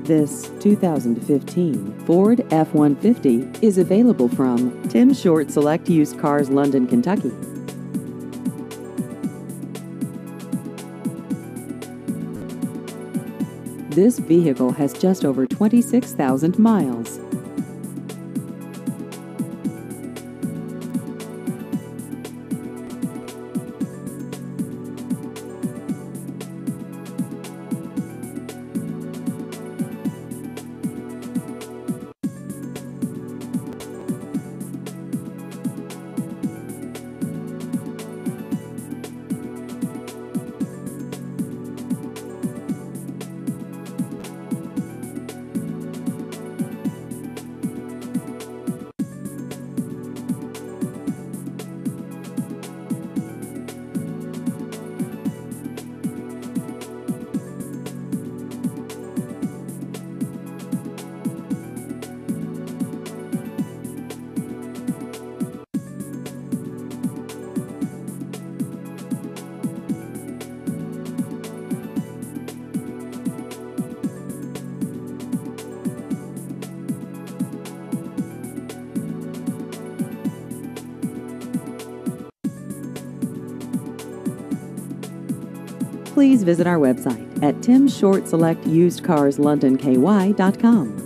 This 2015 Ford F-150 is available from Tim Short Select Used Cars, London, Kentucky. This vehicle has just over 26,000 miles. Please visit our website at timshortselectusedcarslondonky.com.